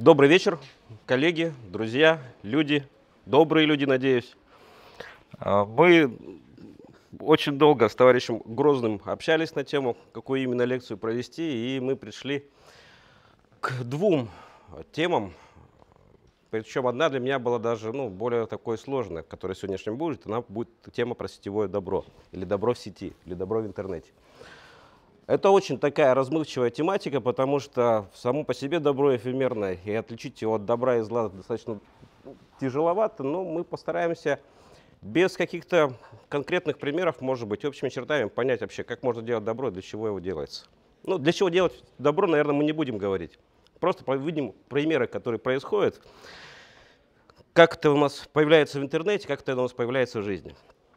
Добрый вечер, коллеги, друзья, люди, добрые люди, надеюсь. Мы очень долго с товарищем Грозным общались на тему, какую именно лекцию провести, и мы пришли к двум темам. Причем одна для меня была даже более такой сложной, которая сегодняшняя будет. Она будет тема про сетевое добро, или добро в сети, или добро в интернете. Это очень такая размывчивая тематика, потому что само по себе добро эфемерное, и отличить его от добра и зла достаточно тяжеловато, но мы постараемся без каких-то конкретных примеров, может быть, общими чертами понять вообще, как можно делать добро, для чего его делается. Ну, для чего делать добро, наверное, мы не будем говорить. Просто видим примеры, которые происходят, как это у нас появляется в интернете, как это у нас появляется в жизни.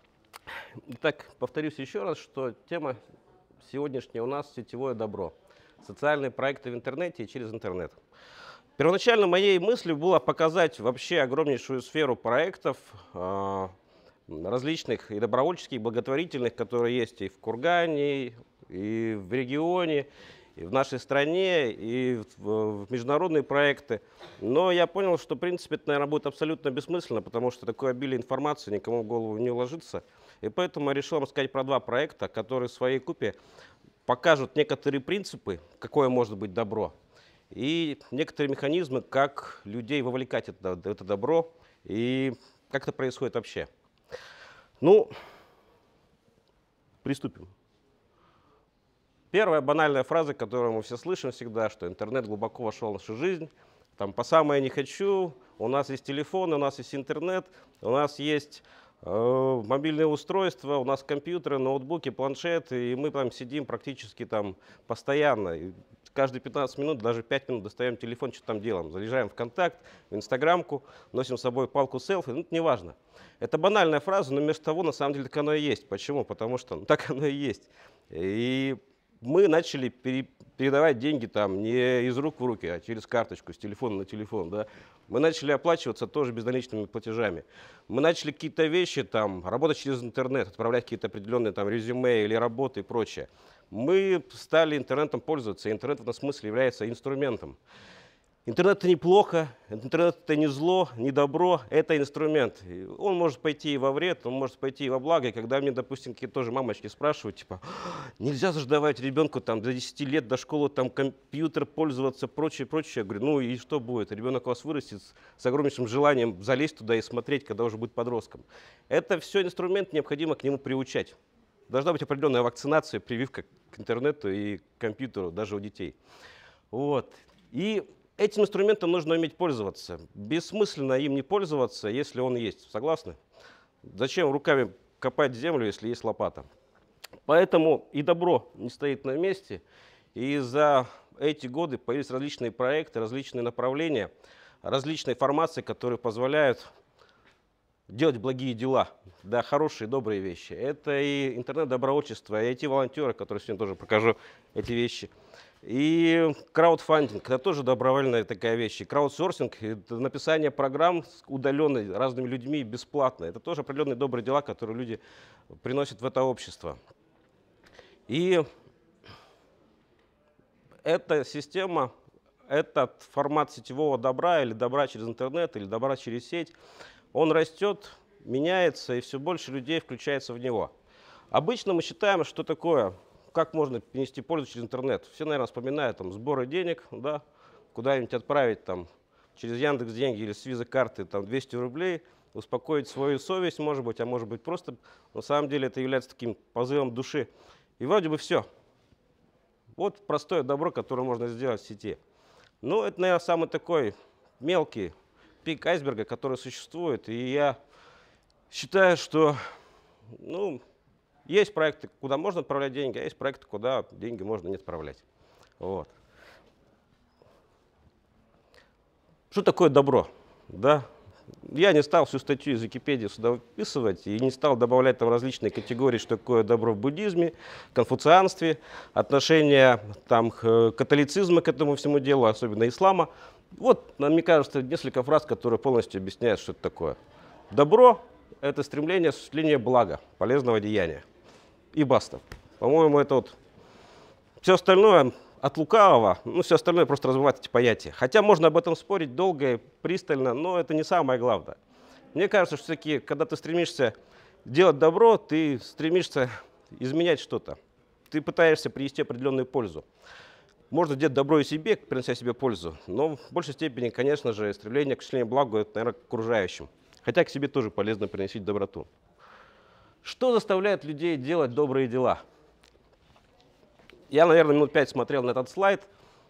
Итак, повторюсь еще раз, что тема сегодняшняя у нас сетевое добро. Социальные проекты в интернете и через интернет. Первоначально моей мыслью было показать вообще огромнейшую сферу проектов, различных и добровольческих, и благотворительных, которые есть и в Кургане, и в регионе, и в нашей стране, и в международные проекты. Но я понял, что, в принципе, это, наверное, будет абсолютно бессмысленно, потому что такое обилие информации никому в голову не уложится. И поэтому я решил вам сказать про два проекта, которые в своей купе покажут некоторые принципы, какое может быть добро, и некоторые механизмы, как людей вовлекать в это добро, и как это происходит вообще. Ну, приступим. Первая банальная фраза, которую мы все слышим всегда, что интернет глубоко вошел в нашу жизнь. Там по самое не хочу, у нас есть телефон, у нас есть интернет, у нас есть мобильные устройства, у нас компьютеры, ноутбуки, планшеты, и мы там сидим практически там постоянно. И каждые 15 минут, даже 5 минут достаем телефон, что там делаем. Заряжаем ВКонтакт, в Инстаграмку, носим с собой палку селфи, это неважно. Это банальная фраза, но вместо того, на самом деле, так оно и есть. Почему? Потому что так оно и есть. И мы начали передавать деньги там не из рук в руки, а через карточку, с телефона на телефон. Да? Мы начали оплачиваться тоже безналичными платежами. Мы начали какие-то вещи, там, работать через интернет, отправлять какие-то определенные там, резюме или работы и прочее. Мы стали интернетом пользоваться, и интернет в этом смысле является инструментом. Интернет — это неплохо, интернет — это не зло, не добро, это инструмент. Он может пойти и во вред, он может пойти и во благо. И когда мне, допустим, какие-то тоже мамочки спрашивают, типа, нельзя же давать ребенку там, до 10 лет до школы там, компьютер пользоваться, прочее, прочее. Я говорю, ну и что будет? Ребенок у вас вырастет с огромнейшим желанием залезть туда и смотреть, когда уже будет подростком. Это все инструмент, необходимо к нему приучать. Должна быть определенная вакцинация, прививка к интернету и к компьютеру, даже у детей. Вот. И этим инструментом нужно уметь пользоваться. Бессмысленно им не пользоваться, если он есть. Согласны? Зачем руками копать землю, если есть лопата? Поэтому и добро не стоит на месте. И за эти годы появились различные проекты, различные направления, различные формации, которые позволяют делать благие дела, да, хорошие, добрые вещи. Это и интернет-добровольчество, и IT-волонтеры, которые сегодня тоже покажу эти вещи. И краудфандинг, это тоже добровольная такая вещь. И краудсорсинг, это написание программ удаленной разными людьми бесплатно. Это тоже определенные добрые дела, которые люди приносят в это общество. И эта система, этот формат сетевого добра, или добра через интернет, или добра через сеть, он растет, меняется, и все больше людей включается в него. Обычно мы считаем, что такое, как можно принести пользу через интернет. Все, наверное, вспоминают там, сборы денег, да, куда-нибудь отправить там, через Яндекс.Деньги или с виза-карты там, 200 рублей, успокоить свою совесть, может быть, а может быть просто, на самом деле это является таким позывом души. И вроде бы все. Вот простое добро, которое можно сделать в сети. Ну, это, наверное, самый такой мелкий пик айсберга, который существует. И я считаю, что есть проекты, куда можно отправлять деньги, а есть проекты, куда деньги можно не отправлять. Вот. Что такое добро? Да? Я не стал всю статью из Википедии сюда выписывать и не стал добавлять там различные категории, что такое добро в буддизме, конфуцианстве, отношение там, католицизма к этому всему делу, особенно ислама. Вот, мне кажется, несколько фраз, которые полностью объясняют, что это такое. Добро — это стремление осуществления блага, полезного деяния. И баста. По-моему, это вот... Все остальное от лукавого, ну, все остальное просто развивать эти понятия. Хотя можно об этом спорить долго и пристально, но это не самое главное. Мне кажется, что все-таки, когда ты стремишься делать добро, ты стремишься изменять что-то. Ты пытаешься принести определенную пользу. Можно делать добро и себе, принося себе пользу, но в большей степени, конечно же, стремление к осуществлению блага, это, наверное, к окружающим. Хотя к себе тоже полезно приносить доброту. Что заставляет людей делать добрые дела? Я, наверное, минут 5 смотрел на этот слайд,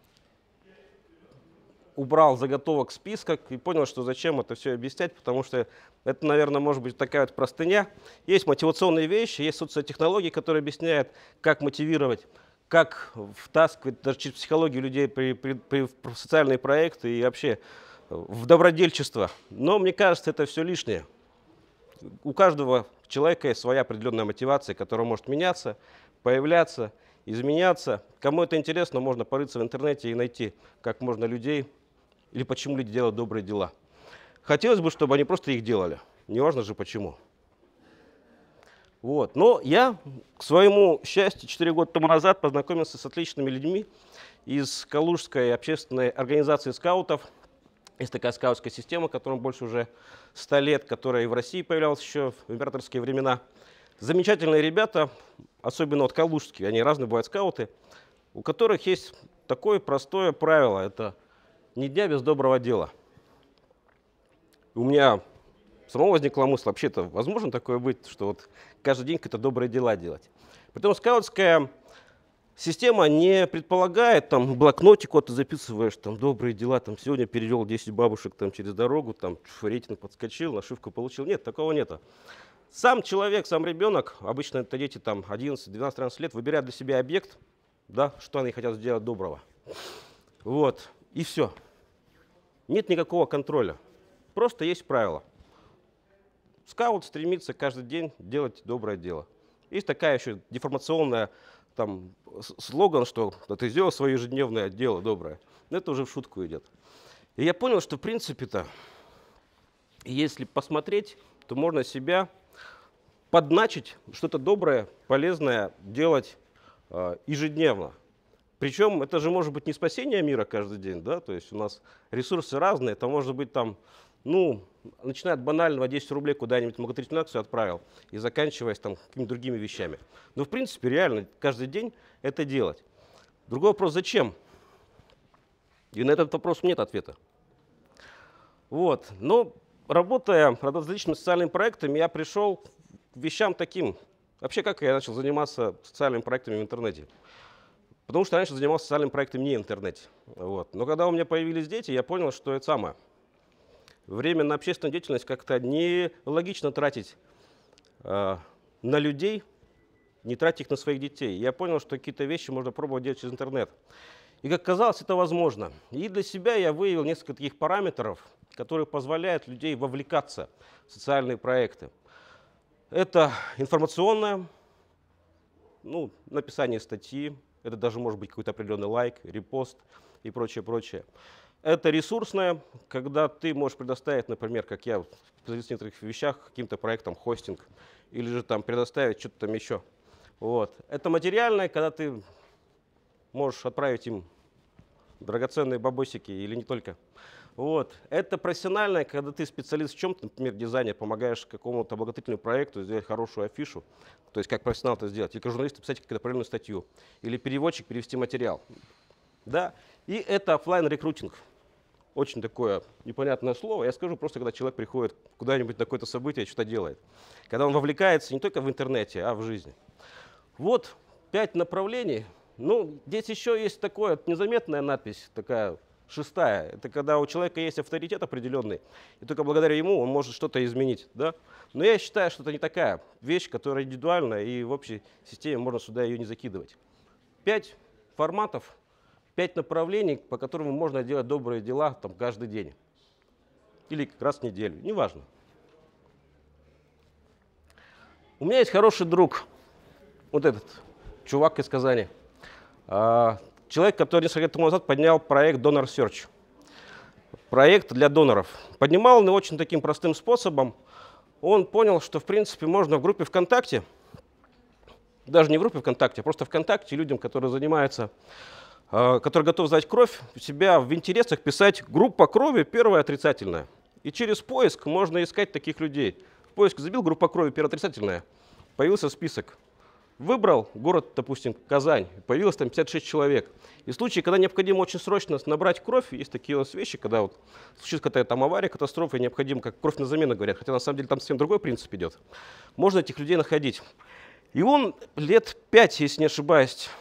убрал заготовок список и понял, что зачем это все объяснять, потому что это, наверное, может быть такая вот простыня. Есть мотивационные вещи, есть социотехнологии, которые объясняют, как мотивировать, как втаскивать даже через психологию людей в социальные проекты и вообще в добродельчество. Но мне кажется, это все лишнее. У каждого человека есть своя определенная мотивация, которая может меняться, появляться, изменяться. Кому это интересно, можно порыться в интернете и найти, как можно людей или почему люди делают добрые дела. Хотелось бы, чтобы они просто их делали. Не важно же почему. Вот. Но я, к своему счастью, 4 года тому назад познакомился с отличными людьми из Калужской общественной организации скаутов. Есть такая скаутская система, которая больше уже 100 лет, которая и в России появлялась еще в императорские времена. Замечательные ребята, особенно вот калужские, они разные бывают скауты, у которых есть такое простое правило – это ни дня без доброго дела. У меня самого возникла мысль, вообще-то возможно такое быть, что вот каждый день какие-то добрые дела делать. Притом скаутская система не предполагает, там, блокнотик, вот ты записываешь, там, добрые дела, там, сегодня перевел 10 бабушек там, через дорогу, там, рейтинг подскочил, нашивку получил. Нет, такого нет. Сам человек, сам ребенок, обычно это дети там, 11, 12, 13 лет, выбирают для себя объект, да, что они хотят сделать доброго. Вот, и все. Нет никакого контроля. Просто есть правила. Скаут стремится каждый день делать доброе дело. Есть такая еще деформационная там слоган, что ты сделал свое ежедневное дело доброе. Но это уже в шутку идет. И я понял, что в принципе-то, если посмотреть, то можно себя подначить, что-то доброе, полезное делать ежедневно. Причем это же может быть не спасение мира каждый день, да, то есть у нас ресурсы разные, это может быть там, ну, начиная от банального 10 рублей куда-нибудь в благотворительную акцию отправил и заканчиваясь там какими-то другими вещами. Но в принципе реально каждый день это делать. Другой вопрос, зачем? И на этот вопрос нет ответа. Вот, но работая над различными социальными проектами, я пришел к вещам таким. Вообще, как я начал заниматься социальными проектами в интернете? Потому что раньше занимался социальными проектами не в интернете. Вот. Но когда у меня появились дети, я понял, что это самое. Время на общественную деятельность как-то нелогично тратить на людей, не тратить их на своих детей. Я понял, что какие-то вещи можно пробовать делать через интернет. И как казалось, это возможно. И для себя я выявил несколько таких параметров, которые позволяют людей вовлекаться в социальные проекты. Это информационное, ну, написание статьи, это даже может быть какой-то определенный лайк, репост и прочее, прочее. Это ресурсное, когда ты можешь предоставить, например, как я в некоторых вещах, каким-то проектам хостинг, или же там предоставить что-то там еще. Вот. Это материальное, когда ты можешь отправить им драгоценные бабосики или не только. Вот. Это профессиональное, когда ты специалист в чем-то, например, дизайнер, помогаешь какому-то благотворительному проекту сделать хорошую афишу, то есть как профессионал это сделать, или как журналист писать какую-то определенную статью, или переводчик перевести материал. Да? И это офлайн-рекрутинг. Очень такое непонятное слово. Я скажу просто, когда человек приходит куда-нибудь на какое-то событие, что-то делает. Когда он вовлекается не только в интернете, а в жизни. Вот 5 направлений. Ну, здесь еще есть такое незаметная надпись, такая 6-я. Это когда у человека есть авторитет определенный, и только благодаря ему он может что-то изменить. Да? Но я считаю, что это не такая вещь, которая индивидуальная, и в общей системе можно сюда ее не закидывать. 5 форматов, 5 направлений, по которым можно делать добрые дела там, каждый день. Или как раз в неделю, неважно. У меня есть хороший друг, вот этот чувак из Казани. Человек, который несколько лет тому назад поднял проект Donor Search. Проект для доноров. Поднимал он его очень таким простым способом. Он понял, что в принципе можно в группе ВКонтакте, даже не в группе ВКонтакте, а просто ВКонтакте людям, которые занимаются который готов сдать кровь, у себя в интересах писать группа крови первая отрицательная. И через поиск можно искать таких людей. В поиск забил группа крови первая отрицательная, появился список. Выбрал город, допустим, Казань, появилось там 56 человек. И в случае, когда необходимо очень срочно набрать кровь, есть такие у нас вещи, когда вот случится какая-то там авария, катастрофа, и необходимо как кровь на замену, говорят, хотя на самом деле там совсем другой принцип идет. Можно этих людей находить. И он лет 5, если не ошибаюсь,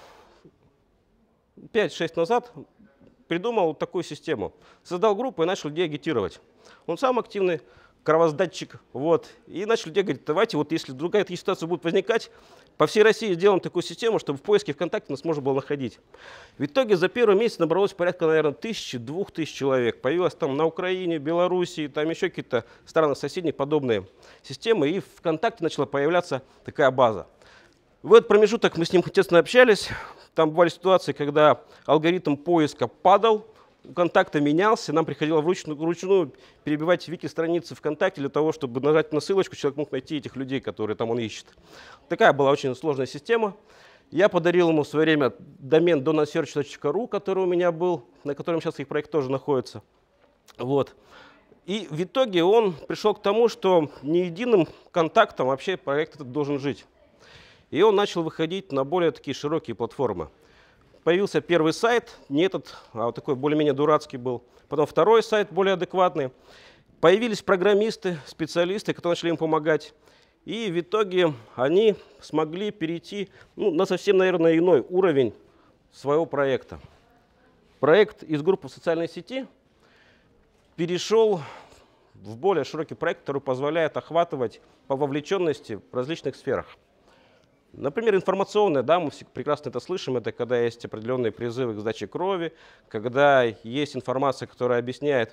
5-6 назад придумал такую систему. Создал группу и начал людей агитировать. Он сам активный кровосдатчик. Вот, и начал людей говорить, давайте, вот если другая ситуация будет возникать, по всей России сделаем такую систему, чтобы в поиске ВКонтакте нас можно было находить. В итоге за первый месяц набралось порядка, наверное, 1000-2000 человек. Появилось там на Украине, Белоруссии, там еще какие-то страны соседние подобные системы. И в ВКонтакте начала появляться такая база. В этот промежуток мы с ним, естественно, общались. Там бывали ситуации, когда алгоритм поиска падал, ВКонтакте менялся, нам приходилось вручную перебивать вики-страницы ВКонтакте для того, чтобы нажать на ссылочку, человек мог найти этих людей, которые там он ищет. Такая была очень сложная система. Я подарил ему в свое время домен donutsearch.ru, который у меня был, на котором сейчас их проект тоже находится. Вот. И в итоге он пришел к тому, что не единым контактом вообще проект этот должен жить. И он начал выходить на более такие широкие платформы. Появился первый сайт, не этот, а вот такой более-менее дурацкий был. Потом второй сайт, более адекватный. Появились программисты, специалисты, которые начали им помогать. И в итоге они смогли перейти на совсем, наверное, иной уровень своего проекта. Проект из группы в социальной сети перешел в более широкий проект, который позволяет охватывать по вовлеченности в различных сферах. Например, информационное, да, мы все прекрасно это слышим, это когда есть определенные призывы к сдаче крови, когда есть информация, которая объясняет,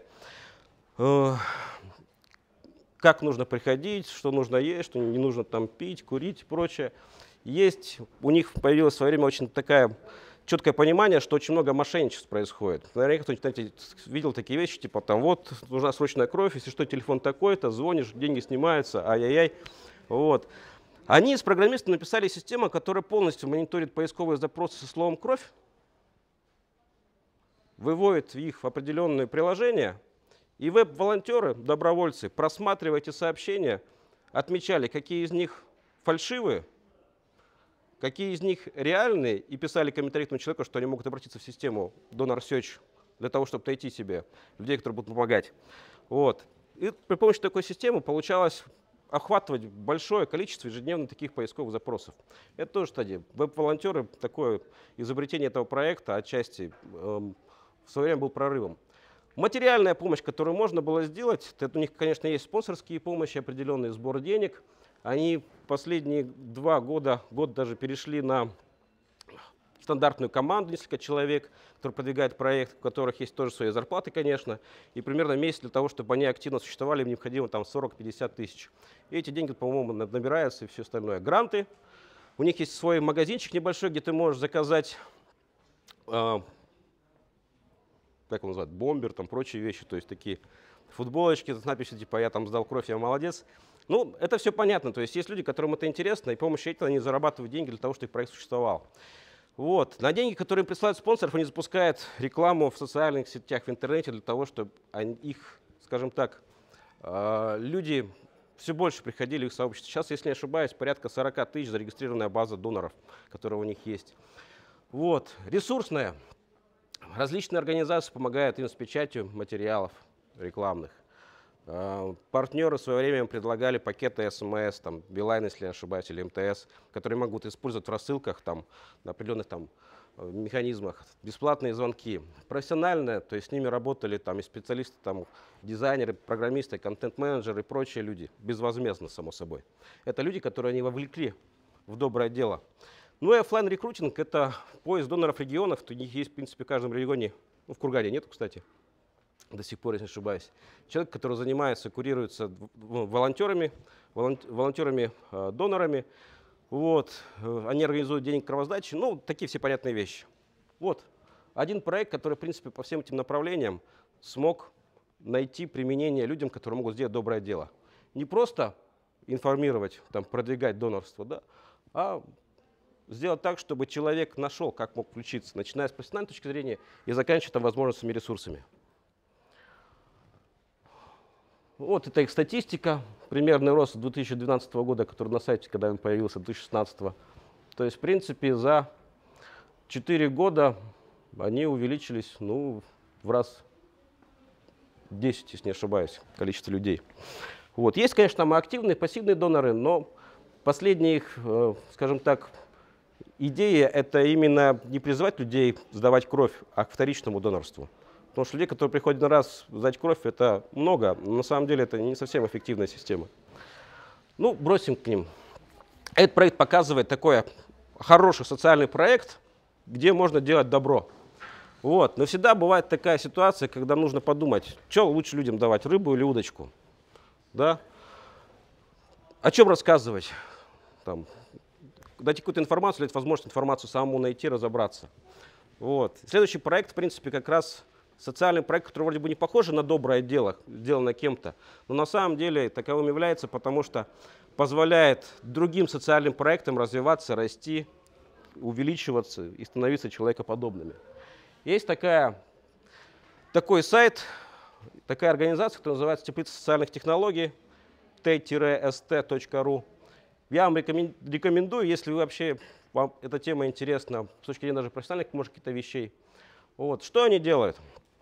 как нужно приходить, что нужно есть, что не нужно там пить, курить и прочее. Есть, у них появилось в свое время очень такое четкое понимание, что очень много мошенничеств происходит. Наверняка кто-нибудь видел такие вещи, типа там вот нужна срочная кровь, если что, телефон такой-то, звонишь, деньги снимаются, ай-яй-яй. Вот. Они с программистами написали систему, которая полностью мониторит поисковые запросы со словом «кровь», выводит их в определенные приложения, и веб-волонтеры, добровольцы, просматривая эти сообщения, отмечали, какие из них фальшивые, какие из них реальные, и писали комментарии к тому человеку, что они могут обратиться в систему DonorSearch для того, чтобы найти себе людей, которые будут помогать. Вот. И при помощи такой системы получалось охватывать большое количество ежедневно таких поисковых запросов. Это тоже стадия. Веб-волонтеры, такое изобретение этого проекта отчасти в свое время был прорывом. Материальная помощь, которую можно было сделать, это у них, конечно, есть спонсорские помощи, определенный сбор денег. Они последние 2 года, год даже перешли на стандартную команду, несколько человек, которые продвигают проект, у которых есть тоже свои зарплаты, конечно, и примерно месяц для того, чтобы они активно существовали, им необходимо там 40-50 тысяч. И эти деньги, по-моему, набираются и все остальное. Гранты. У них есть свой магазинчик небольшой, где ты можешь заказать, как он называется, бомбер, там прочие вещи, то есть такие футболочки с надписью типа «я там сдал кровь, я молодец». Ну, это все понятно, то есть есть люди, которым это интересно, и с помощью этого они зарабатывают деньги для того, чтобы их проект существовал. Вот. На деньги, которые им присылают спонсоров, они запускают рекламу в социальных сетях, в интернете, для того, чтобы их, скажем так, люди все больше приходили в их сообщество. Сейчас, если не ошибаюсь, порядка 40 тысяч зарегистрированная база доноров, которая у них есть. Вот. Ресурсная. Различные организации помогают им с печатью материалов рекламных. Партнеры в свое время предлагали пакеты СМС, там, Билайн, если не ошибаюсь, или МТС, которые могут использовать в рассылках, там, на определенных там, механизмах. Бесплатные звонки. Профессиональные, то есть с ними работали там, и специалисты, там, дизайнеры, программисты, контент-менеджеры и прочие люди. Безвозмездно, само собой. Это люди, которые они вовлекли в доброе дело. Ну и офлайн-рекрутинг – это поиск доноров регионов. У них есть, в принципе, в каждом регионе. Ну, в Кургане нету, кстати. До сих пор, если не ошибаюсь. Человек, который занимается, курируется волонтерами, донорами. Вот. Они организуют день кровосдачи. Ну, такие все понятные вещи. Вот. Один проект, который, в принципе, по всем этим направлениям смог найти применение людям, которые могут сделать доброе дело. Не просто информировать, там, продвигать донорство, да, а сделать так, чтобы человек нашел, как мог включиться, начиная с профессиональной точки зрения и заканчивая там возможностями и ресурсами. Вот это их статистика, примерный рост 2012 года, который на сайте, когда он появился, 2016. То есть, в принципе, за 4 года они увеличились, ну, в раз 10, если не ошибаюсь, количество людей. Вот. Есть, конечно, там и активные, и пассивные доноры, но последняя их, скажем так, идея — это именно не призывать людей сдавать кровь, а к вторичному донорству. Потому что людей, которые приходят на раз сдать кровь, это много, но на самом деле это не совсем эффективная система. Ну, бросим к ним. Этот проект показывает такой хороший социальный проект, где можно делать добро. Вот. Но всегда бывает такая ситуация, когда нужно подумать, что лучше людям давать, рыбу или удочку. Да? О чем рассказывать? Там, дать какую-то информацию, дать возможность информацию самому найти, разобраться. Вот. Следующий проект, в принципе, как раз социальный проект, который вроде бы не похож на доброе дело, сделано кем-то, но на самом деле таковым является, потому что позволяет другим социальным проектам развиваться, расти, увеличиваться и становиться человекоподобными. Есть такой сайт, такая организация, которая называется Теплица социальных технологий, t-st.ru. Я вам рекомендую, если вы вообще, вам эта тема интересна с точки зрения даже профессиональных, может, каких-то вещей. Вот. Что они делают?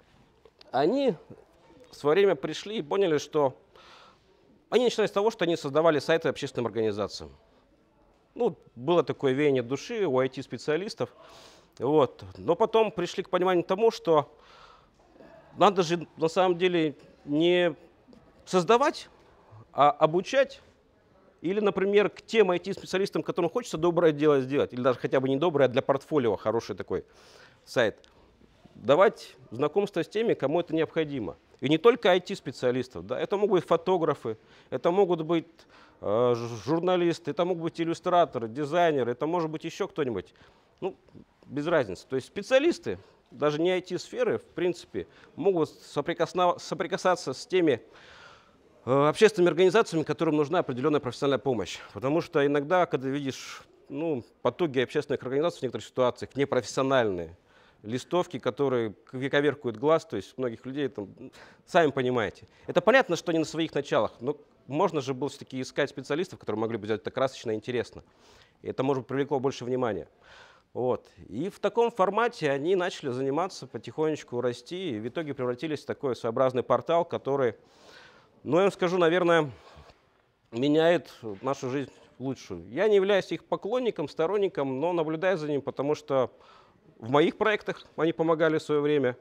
Они в свое время пришли и поняли, что они начинали с того, что они создавали сайты общественным организациям. Ну, было такое веяние души у IT-специалистов. Вот. Но потом пришли к пониманию тому, что надо же на самом деле не создавать, а обучать. Или, например, к тем IT-специалистам, которым хочется доброе дело сделать, или даже хотя бы не доброе, а для портфолио хороший такой сайт, давать знакомство с теми, кому это необходимо. И не только IT-специалистов, да, это могут быть фотографы, это могут быть журналисты, это могут быть иллюстраторы, дизайнеры, это может быть еще кто-нибудь. Ну, без разницы. То есть специалисты, даже не IT-сферы, в принципе, могут соприкасаться с теми общественными организациями, которым нужна определенная профессиональная помощь. Потому что иногда, когда видишь потуги общественных организаций в некоторых ситуациях, непрофессиональные, листовки, которые вековеркуют глаз, то есть многих людей, там, сами понимаете. Это понятно, что не на своих началах, но можно же было все-таки искать специалистов, которые могли бы сделать это красочно и интересно. И это, может быть, привлекло больше внимания. Вот. И в таком формате они начали заниматься, потихонечку расти, и в итоге превратились в такой своеобразный портал, который, ну, я вам скажу, наверное, меняет нашу жизнь в лучшую. Я не являюсь их поклонником, сторонником, но наблюдаю за ним, потому что в моих проектах они помогали в свое время.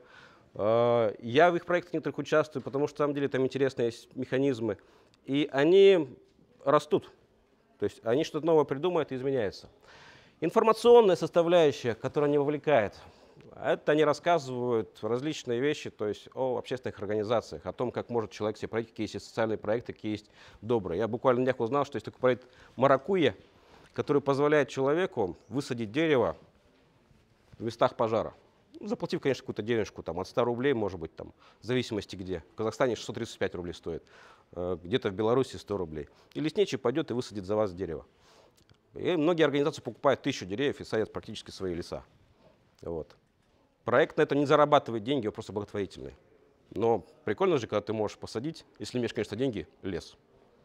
Я в их проектах некоторых участвую, потому что, на самом деле, там интересные есть механизмы. И они растут. То есть они что-то новое придумают и изменяются. Информационная составляющая, которая не вовлекает, это они рассказывают различные вещи, то есть о общественных организациях, о том, как может человек себе пройти, какие есть социальные проекты, какие есть добрые. Я буквально на днях узнал, что есть такой проект «Маракуйя», который позволяет человеку высадить дерево в местах пожара. Заплатив, конечно, какую-то денежку, там, от 100 рублей, может быть, там, в зависимости где. В Казахстане 635 рублей стоит, где-то в Беларуси 100 рублей. И лесничий пойдет и высадит за вас дерево. И многие организации покупают 1000 деревьев и садят практически свои леса. Вот. Проект на это не зарабатывает деньги, он просто благотворительный. Но прикольно же, когда ты можешь посадить, если имеешь, конечно, деньги, лес.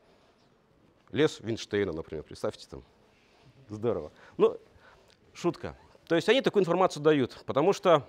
Лес Винштейна, например, представьте там. Здорово. Ну, шутка. То есть они такую информацию дают, потому что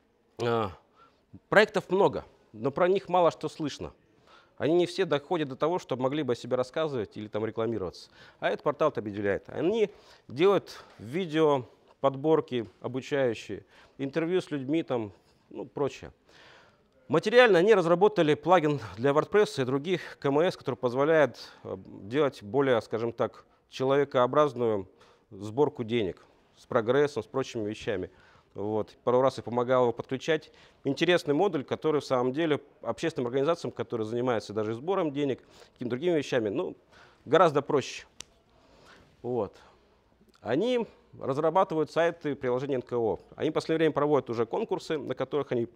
проектов много, но про них мало что слышно. Они не все доходят до того, чтобы могли бы о себе рассказывать или там рекламироваться. А этот портал это определяет. Они делают видео, подборки обучающие, интервью с людьми, там, ну, прочее. Материально они разработали плагин для WordPress и других КМС, который позволяет делать более, скажем так, человекообразную сборку денег с прогрессом, с прочими вещами. Вот. Пару раз я помогал его подключать. Интересный модуль, который в самом деле общественным организациям, которые занимаются даже сбором денег, какими-то другими вещами, ну, гораздо проще. Вот. Они разрабатывают сайты, приложения НКО. Они в последнее время проводят уже конкурсы, на которых они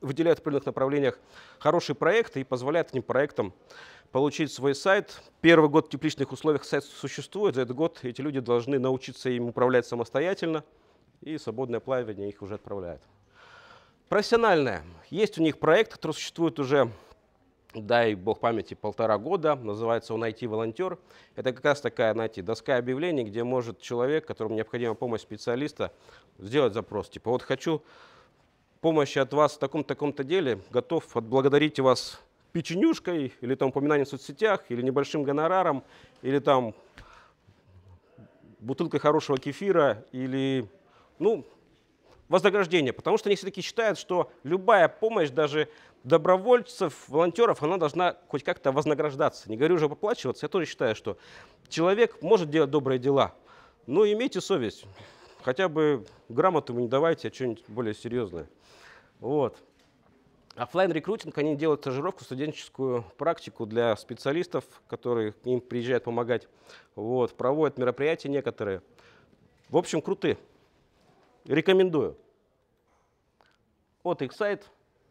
выделяют в определенных направлениях хорошие проекты и позволяют этим проектам получить свой сайт. Первый год в тепличных условиях сайт существует, за этот год эти люди должны научиться им управлять самостоятельно, и свободное плавание их уже отправляет. Профессиональное. Есть у них проект, который существует уже, дай бог памяти, 1,5 года, называется он IT-волонтер. Это как раз такая, знаете, доска объявлений, где может человек, которому необходима помощь специалиста, сделать запрос. Типа, вот хочу помощи от вас в таком-то деле, готов отблагодарить вас печенюшкой, или там упоминанием в соцсетях, или небольшим гонораром, или там бутылкой хорошего кефира, или, ну, вознаграждение. Потому что они все-таки считают, что любая помощь, даже добровольцев, волонтеров, она должна хоть как-то вознаграждаться. Не говорю уже поплачиваться, я тоже считаю, что человек может делать добрые дела, но имейте совесть. Хотя бы грамоту вы не давайте, а что-нибудь более серьезное. Вот. Оффлайн-рекрутинг, они делают стажировку, студенческую практику для специалистов, которые к ним приезжают помогать. Вот. Проводят мероприятия некоторые. В общем, крутые. Рекомендую. Вот их сайт.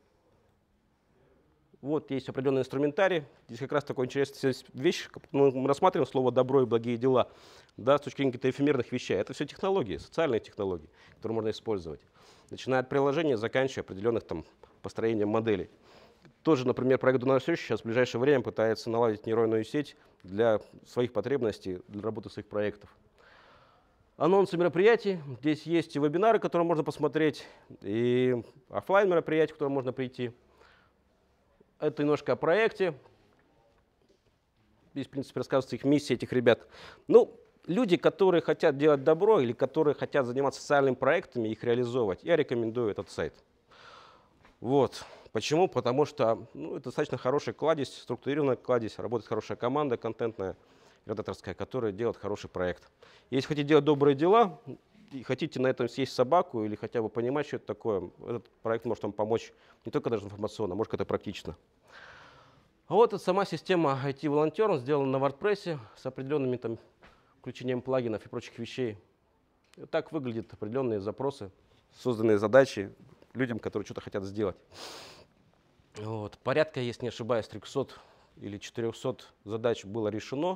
Вот есть определенный инструментарий. Здесь как раз такой интересная вещь. Мы рассматриваем слово «добро» и «благие дела», да, с точки зрения каких-то эфемерных вещей. Это все технологии, социальные технологии, которые можно использовать. Начиная от приложения, заканчивая определенных там построением моделей. Тоже, например, проект Donor Search сейчас в ближайшее время пытается наладить нейронную сеть для своих потребностей, для работы своих проектов. Анонсы мероприятий. Здесь есть и вебинары, которые можно посмотреть, и офлайн мероприятия, к которым можно прийти. Это немножко о проекте. Здесь, в принципе, рассказывается их миссия этих ребят. Ну, люди, которые хотят делать добро или которые хотят заниматься социальными проектами и их реализовывать, я рекомендую этот сайт. Вот. Почему? Потому что это достаточно хороший кладезь, структурированная кладезь, работает хорошая команда контентная, редакторская, которая делает хороший проект. Если хотите делать добрые дела и хотите на этом съесть собаку или хотя бы понимать, что это такое, этот проект может вам помочь не только даже информационно, а может это практично. А вот эта сама система IT-волонтер сделана на WordPress с определенными там включением плагинов и прочих вещей. И так выглядят определенные запросы, созданные задачи людям, которые что-то хотят сделать. Вот. Порядка, если не ошибаюсь, 300 или 400 задач было решено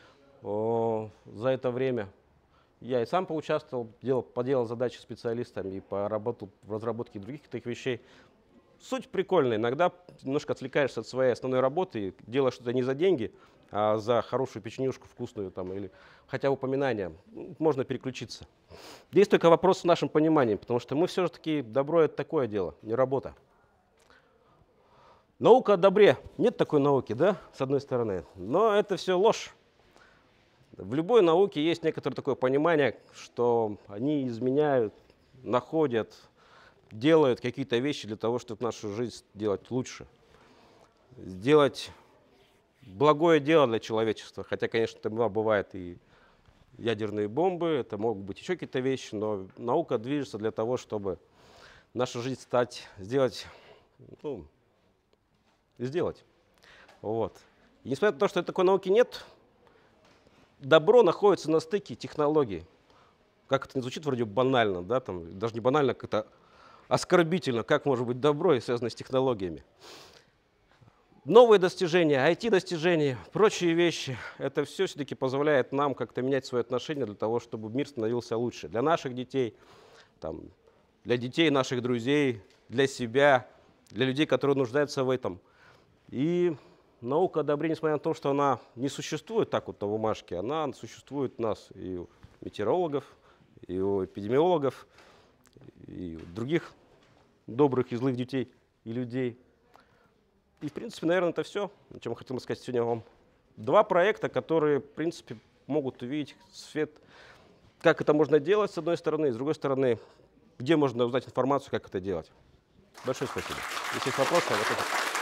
за это время. Я и сам поучаствовал, поделал задачи специалистами и поработал в разработке других таких вещей. Суть прикольная. Иногда немножко отвлекаешься от своей основной работы и делаешь что-то не за деньги, а за хорошую печенюшку вкусную там, или хотя бы упоминание. Можно переключиться. Здесь только вопрос с нашим пониманием, потому что мы все-таки добро — это такое дело, не работа. Наука о добре. Нет такой науки, да, с одной стороны. Но это все ложь. В любой науке есть некоторое такое понимание, что они изменяют, находят, делают какие-то вещи для того, чтобы нашу жизнь сделать лучше. Сделать благое дело для человечества. Хотя, конечно, там бывает и ядерные бомбы, это могут быть еще какие-то вещи, но наука движется для того, чтобы нашу жизнь сделать. Вот. И несмотря на то, что такой науки нет, добро находится на стыке технологий. Как это не звучит вроде банально, да, там, даже не банально, как это оскорбительно, как может быть добро и связано с технологиями. Новые достижения, IT-достижения, прочие вещи, это все-таки позволяет нам как-то менять свои отношения для того, чтобы мир становился лучше. Для наших детей, там, для детей наших друзей, для себя, для людей, которые нуждаются в этом. И наука о добре, несмотря на то, что она не существует так вот на бумажке, она существует у нас и у метеорологов, и у эпидемиологов, и у других добрых и злых детей и людей. И, в принципе, наверное, это все, о чем я хотел сказать сегодня вам. 2 проекта, которые, в принципе, могут увидеть свет, как это можно делать, с одной стороны, и с другой стороны, где можно узнать информацию, как это делать. Большое спасибо. Если есть вопросы, вот это.